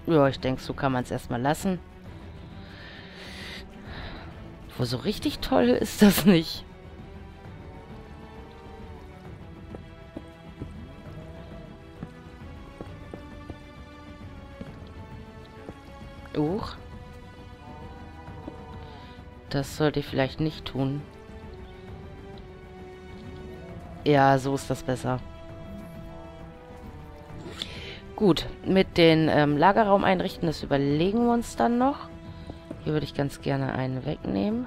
Ja, ich denke, so kann man es erstmal lassen. Wo so richtig toll ist das nicht. Uch. Das sollte ich vielleicht nicht tun. Ja, so ist das besser. Gut, mit den Lagerraum einrichten, das überlegen wir uns dann noch. Hier würde ich ganz gerne einen wegnehmen.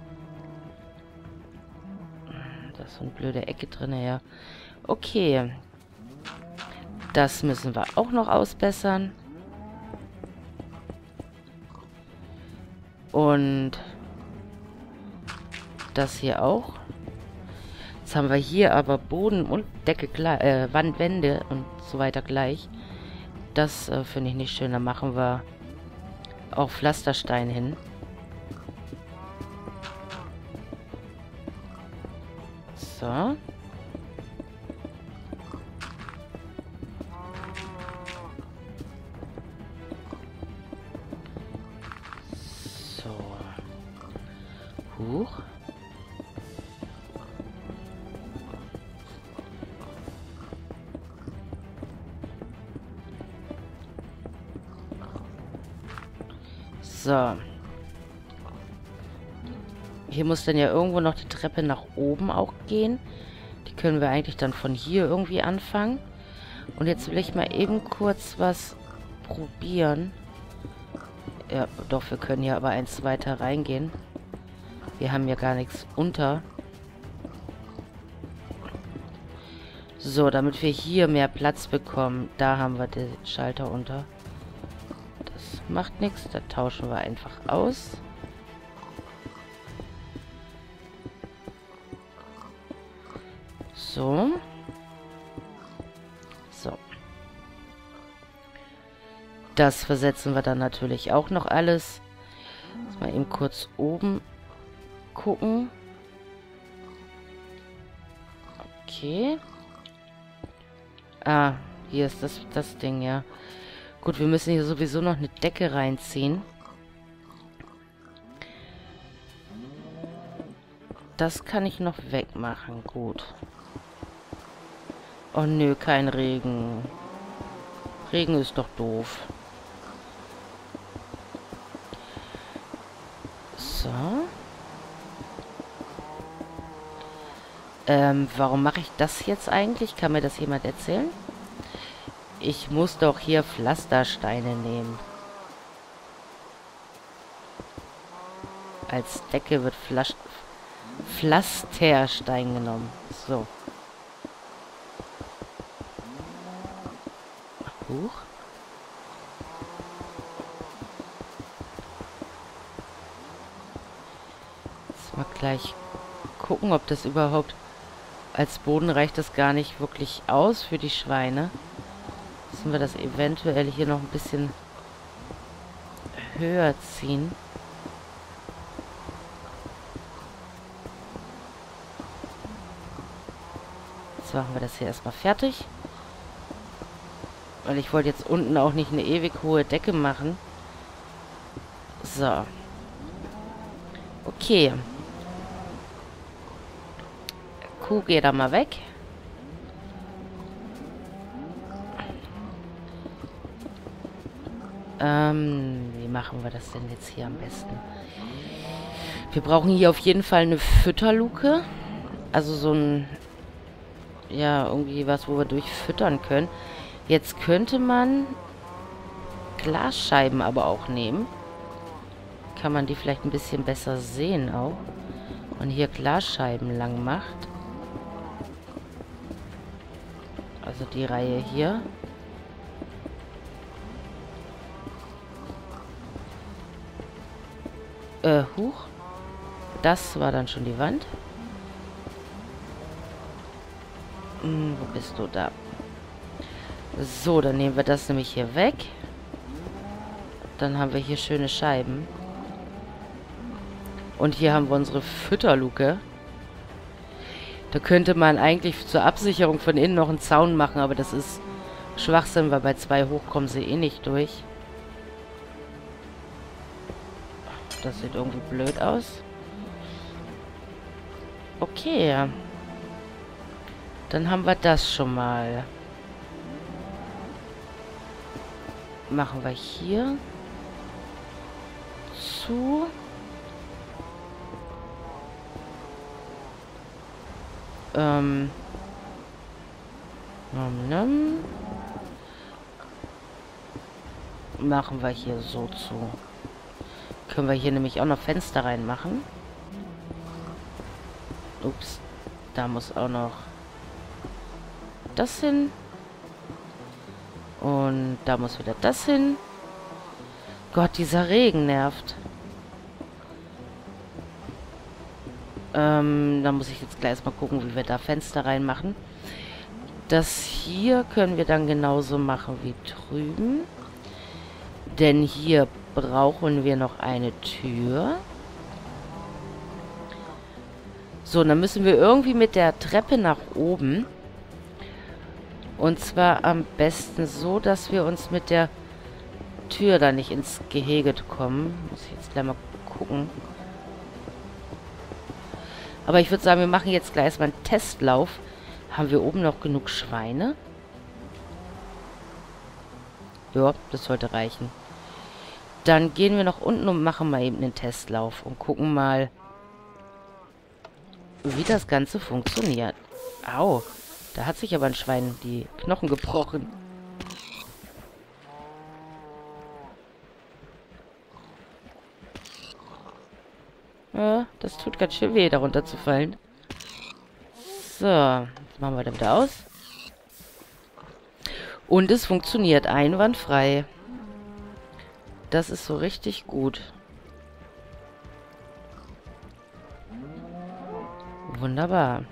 Da ist so eine blöde Ecke drin, ja. Okay. Das müssen wir auch noch ausbessern. Und das hier auch. Jetzt haben wir hier aber Boden und Decke, Wände und so weiter gleich. Das finde ich nicht schön. Da machen wir auch Pflasterstein hin. So. So. Huch. So. Hier muss dann ja irgendwo noch die Treppe nach oben auch gehen. Die können wir eigentlich dann von hier irgendwie anfangen. Und jetzt will ich mal eben kurz was probieren. Ja, doch, wir können hier aber eins weiter reingehen. Wir haben ja gar nichts unter. So, damit wir hier mehr Platz bekommen, da haben wir den Schalter unter. Das macht nichts, da tauschen wir einfach aus. So. So. Das versetzen wir dann natürlich auch noch alles. Jetzt mal eben kurz oben gucken. Okay. Ah, hier ist das Ding, ja. Gut, wir müssen hier sowieso noch eine Decke reinziehen. Das kann ich noch wegmachen, gut. Oh nö, kein Regen. Regen ist doch doof. So. Warum mache ich das jetzt eigentlich? Kann mir das jemand erzählen? Ich muss doch hier Pflastersteine nehmen. Als Decke wird Pflasterstein genommen. So. Huch. Jetzt mal gleich gucken, ob das überhaupt... Als Boden reicht das gar nicht wirklich aus für die Schweine. Müssen wir das eventuell hier noch ein bisschen höher ziehen. Jetzt machen wir das hier erstmal fertig. Weil ich wollte jetzt unten auch nicht eine ewig hohe Decke machen. So. Okay. Kuh, geh da mal weg. Wie machen wir das denn jetzt hier am besten? Wir brauchen hier auf jeden Fall eine Fütterluke. Also so ein... Ja, irgendwie was, wo wir durchfüttern können. Jetzt könnte man Glasscheiben aber auch nehmen. Kann man die vielleicht ein bisschen besser sehen auch. Und hier Glasscheiben lang macht. Also die Reihe hier. Huch. Das war dann schon die Wand. Wo bist du da? So, dann nehmen wir das nämlich hier weg. Dann haben wir hier schöne Scheiben. Und hier haben wir unsere Fütterluke. Da könnte man eigentlich zur Absicherung von innen noch einen Zaun machen, aber das ist Schwachsinn, weil bei 2 hoch kommen sie eh nicht durch. Das sieht irgendwie blöd aus. Okay. Dann haben wir das schon mal. Machen wir hier zu. Machen wir hier so zu. Können wir hier nämlich auch noch Fenster reinmachen. Ups. Da muss auch noch das hin. Und da muss wieder das hin. Gott, dieser Regen nervt. Da muss ich jetzt gleich erstmal gucken, wie wir da Fenster reinmachen. Das hier können wir dann genauso machen wie drüben. Denn hier brauchen wir noch eine Tür. So, dann müssen wir irgendwie mit der Treppe nach oben. Und zwar am besten so, dass wir uns mit der Tür da nicht ins Gehege kommen. Muss ich jetzt gleich mal gucken. Aber ich würde sagen, wir machen jetzt gleich erstmal einen Testlauf. Haben wir oben noch genug Schweine? Ja, das sollte reichen. Dann gehen wir nach unten und machen mal eben einen Testlauf. Und gucken mal, wie das Ganze funktioniert. Au, da hat sich aber ein Schwein die Knochen gebrochen. Ja, das tut ganz schön weh, darunter zu fallen. So, jetzt machen wir da wieder aus. Und es funktioniert einwandfrei. Das ist so richtig gut. Wunderbar.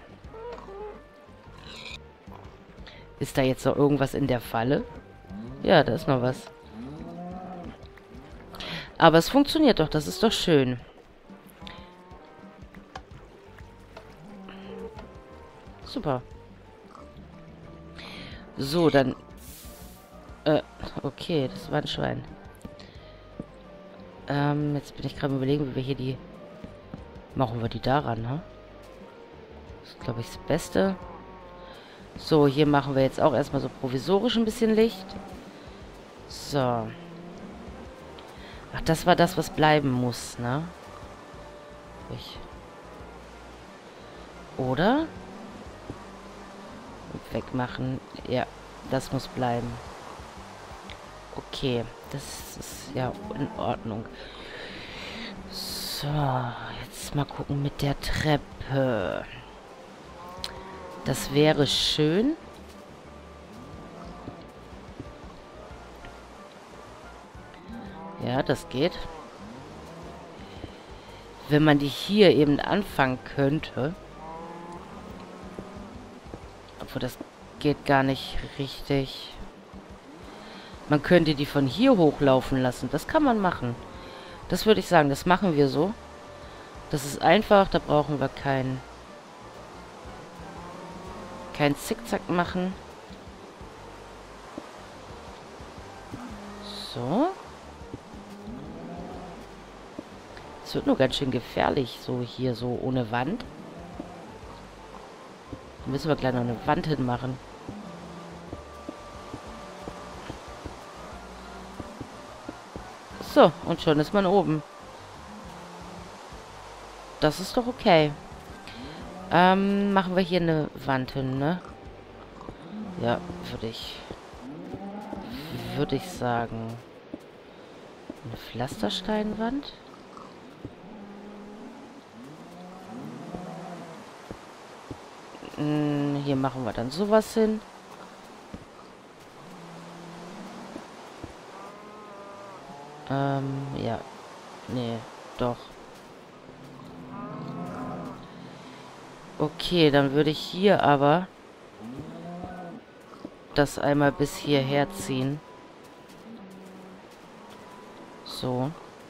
Ist da jetzt noch irgendwas in der Falle? Ja, da ist noch was. Aber es funktioniert doch, das ist doch schön. Super. So, dann... okay, das war ein Schwein. Jetzt bin ich gerade überlegen, wie wir hier die... Machen wir die daran, ne? Das ist, glaube ich, das Beste. So, hier machen wir jetzt auch erstmal so provisorisch ein bisschen Licht. So. Ach, das war das, was bleiben muss, ne? Oder? Wegmachen. Ja, das muss bleiben. Okay, das ist ja in Ordnung. So, jetzt mal gucken mit der Treppe. Das wäre schön. Ja, das geht. Wenn man die hier eben anfangen könnte. Obwohl, das geht gar nicht richtig. Man könnte die von hier hochlaufen lassen. Das kann man machen. Das würde ich sagen, das machen wir so. Das ist einfach, da brauchen wir kein Zickzack machen. So. Es wird nur ganz schön gefährlich, so hier, so ohne Wand. Da müssen wir gleich noch eine Wand hinmachen. So, und schon ist man oben. Das ist doch okay. Machen wir hier eine Wand hin, ne? Ja, würde ich sagen. Eine Pflastersteinwand. Hier machen wir dann sowas hin. Ja. Nee, doch. Okay, dann würde ich hier aber das einmal bis hierher ziehen. So.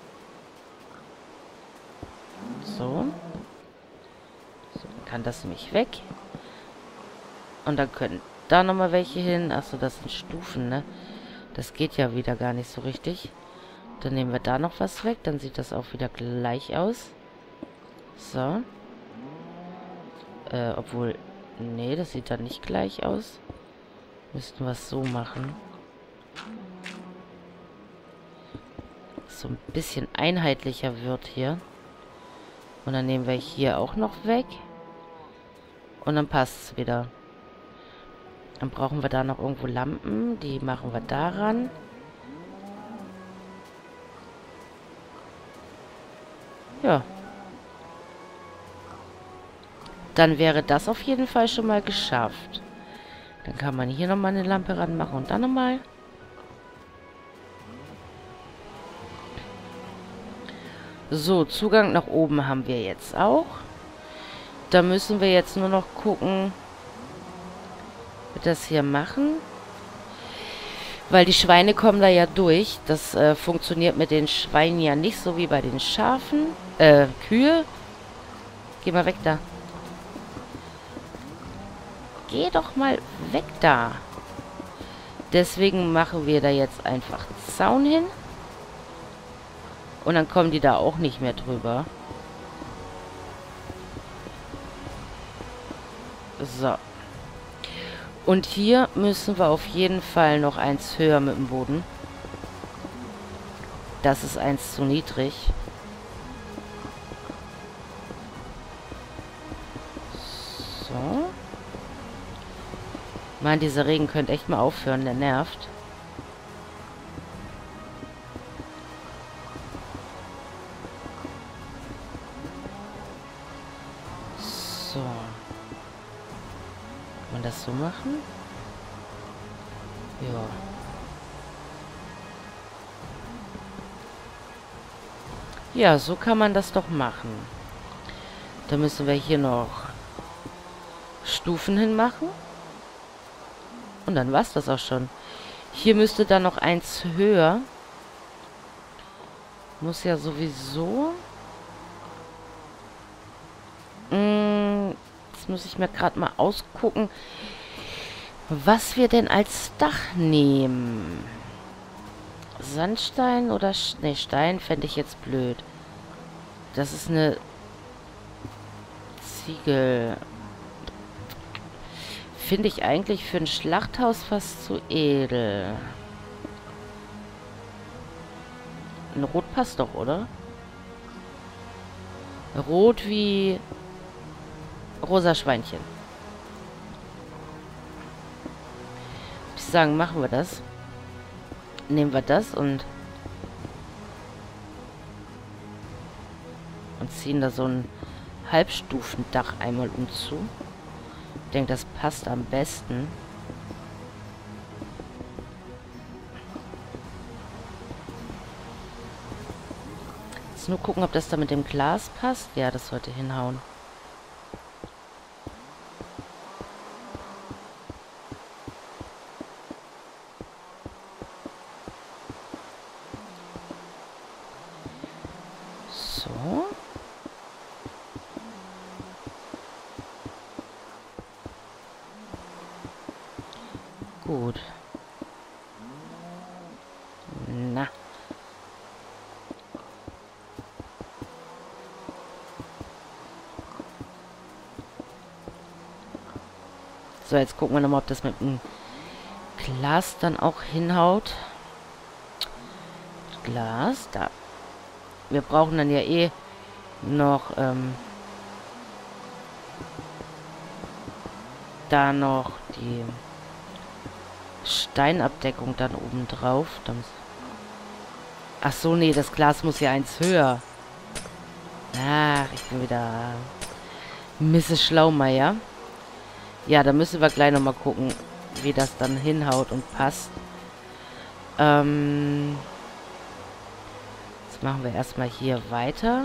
So. So, dann kann das nämlich weg. Und dann können da nochmal welche hin. Achso, das sind Stufen, ne? Das geht ja wieder gar nicht so richtig. Dann nehmen wir da noch was weg. Dann sieht das auch wieder gleich aus. So. Obwohl... Nee, das sieht dann nicht gleich aus. Müssten wir es so machen. So ein bisschen einheitlicher wird hier. Und dann nehmen wir hier auch noch weg. Und dann passt es wieder. Dann brauchen wir da noch irgendwo Lampen. Die machen wir daran. Ja. Dann wäre das auf jeden Fall schon mal geschafft. Dann kann man hier nochmal eine Lampe ranmachen und dann nochmal. So, Zugang nach oben haben wir jetzt auch. Da müssen wir jetzt nur noch gucken, wie wir das hier machen. Weil die Schweine kommen da ja durch. Das funktioniert mit den Schweinen ja nicht so wie bei den Schafen. Kühe. Geh mal weg da. Geh doch mal weg da. Deswegen machen wir da jetzt einfach Zaun hin. Und dann kommen die da auch nicht mehr drüber. So. Und hier müssen wir auf jeden Fall noch eins höher mit dem Boden. Das ist eins zu niedrig. So. Mann, dieser Regen könnte echt mal aufhören, der nervt. So. Kann man das so machen? Ja. Ja, so kann man das doch machen. Da müssen wir hier noch Stufen hinmachen. Und dann war es das auch schon. Hier müsste dann noch eins höher. Muss ja sowieso... Jetzt muss ich mir gerade mal ausgucken, was wir denn als Dach nehmen. Sandstein oder... Ne, Stein fände ich jetzt blöd. Das ist eine Ziegel... Finde ich eigentlich für ein Schlachthaus fast zu edel. Ein Rot passt doch, oder? Rot wie rosa Schweinchen. Ich sagen, machen wir das. Nehmen wir das und ziehen da so ein Halbstufendach einmal umzu. Ich denke, das passt am besten. Jetzt nur gucken, ob das da mit dem Glas passt. Ja, das sollte hinhauen. So. Gut. Na. So, jetzt gucken wir nochmal, ob das mit dem Glas dann auch hinhaut. Glas, da. Wir brauchen dann ja eh noch, da noch die Steinabdeckung dann oben drauf. Ach so, nee, das Glas muss ja eins höher. Ach, ich bin wieder Mrs. Schlaumeier. Ja, da müssen wir gleich nochmal gucken, wie das dann hinhaut und passt. Jetzt machen wir erstmal hier weiter.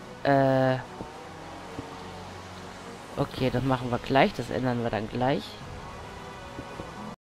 Okay, das machen wir gleich. Das ändern wir dann gleich.